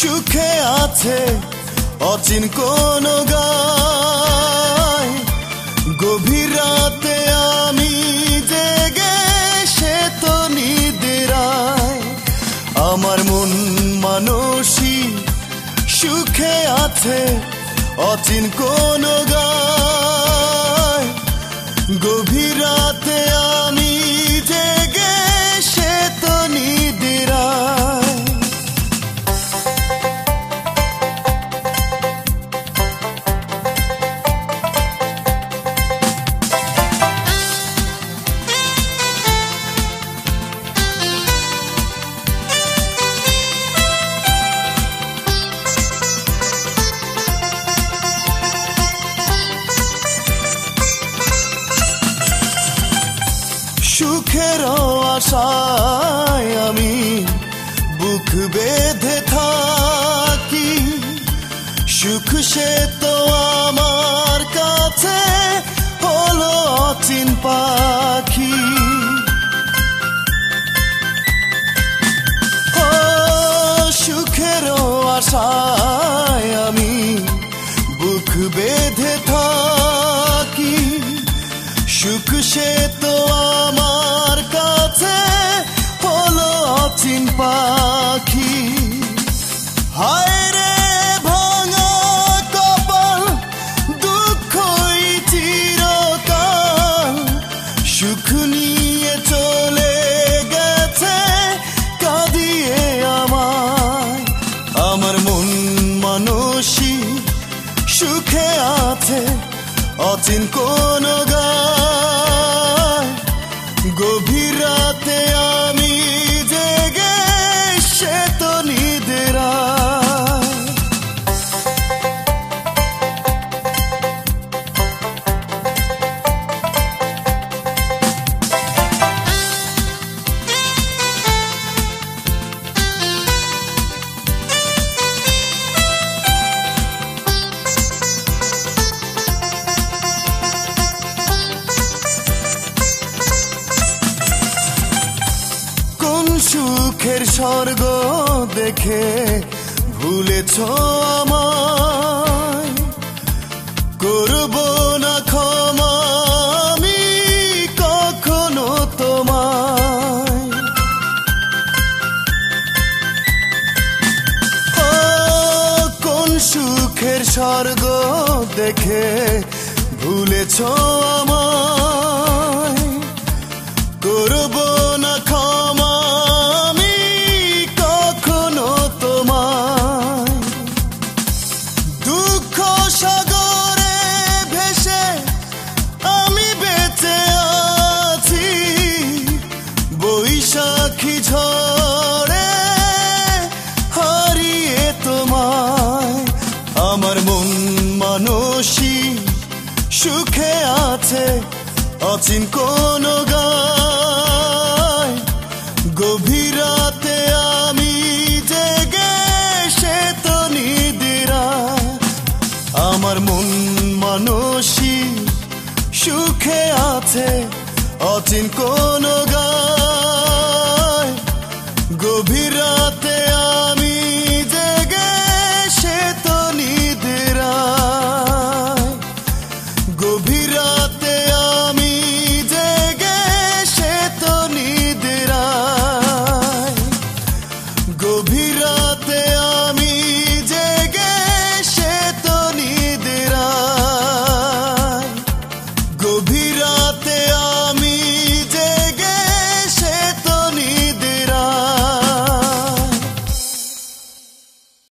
সুখে আছে অচিন কোন গায় গভীর রাতে আমি জেগে সে তো নিদ্রায় আমার মন মানসী সুখে আছে অচিন কোন গায় গভীর রাতে আমি জেগে সে তো নিদ্রায় সুখের আশায় আমি বুক বেঁধে থাকি সুখ সে তো আমার কাছে হলো অচিন পাখি ও সুখের আশায় আমি বুক বেঁধে থাকি সুখ সে তো আমার কাছে হলো অচিন পাখি হায় রে ভাঙা কপাল দুঃখই চিরকাল সুখ নিয়ে চলে গেছে কাঁদিয়ে আমায় আমার মন মানসী সুখে আছে অচিন কোন গায় গভীর রাতে আমি জেগে সে তো নিদ্রায় সুখের স্বর্গ দেখে ভুলেছ আমায় করব না ক্ষমা আমি কখনো তোমায় ও কোন সুখের স্বর্গ দেখে ভুলেছ আমায় করব না ক্ষমা বৈশাখী ঝড়ে হারিয়ে তোমায় আমার মন মানসী সুখে আছে অচিন কোন গায়